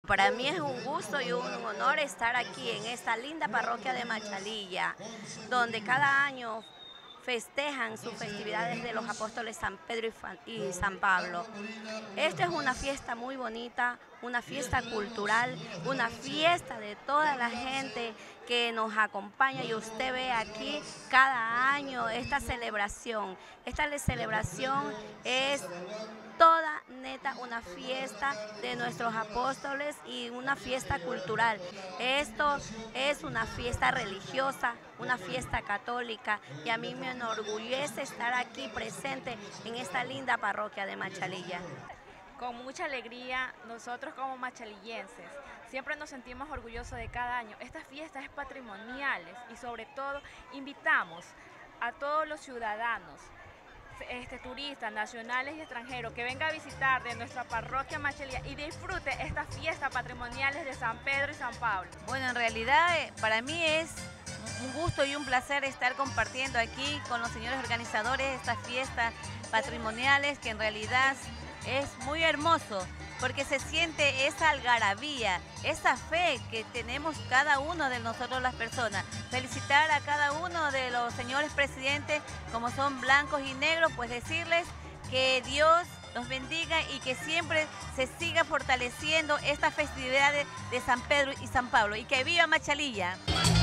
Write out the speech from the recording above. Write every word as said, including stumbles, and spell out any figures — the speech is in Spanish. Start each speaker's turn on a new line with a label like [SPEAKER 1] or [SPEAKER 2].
[SPEAKER 1] Para mí es un gusto y un honor estar aquí en esta linda parroquia de Machalilla, donde cada año festejan sus festividades de los apóstoles San Pedro y San Pablo. Esta es una fiesta muy bonita, una fiesta cultural, una fiesta de toda la gente que nos acompaña, y usted ve aquí cada año esta celebración. Esta celebración es toda neta una fiesta de nuestros apóstoles y una fiesta cultural. Esto es una fiesta religiosa, una fiesta católica, y a mí me enorgullece estar aquí presente en esta linda parroquia de Machalilla.
[SPEAKER 2] Con mucha alegría, nosotros como machalillenses siempre nos sentimos orgullosos de cada año. Estas fiestas es patrimoniales y sobre todo invitamos a todos los ciudadanos, Este, turistas nacionales y extranjeros, que venga a visitar de nuestra parroquia Machalilla y disfrute estas fiestas patrimoniales de San Pedro y San Pablo.
[SPEAKER 3] Bueno, en realidad para mí es un gusto y un placer estar compartiendo aquí con los señores organizadores estas fiestas patrimoniales, que en realidad es muy hermoso, porque se siente esa algarabía, esa fe que tenemos cada uno de nosotros las personas. Felicitar a cada uno de los señores presidentes, como son blancos y negros, pues decirles que Dios los bendiga y que siempre se siga fortaleciendo esta festividad de, de San Pedro y San Pablo, y que viva Machalilla.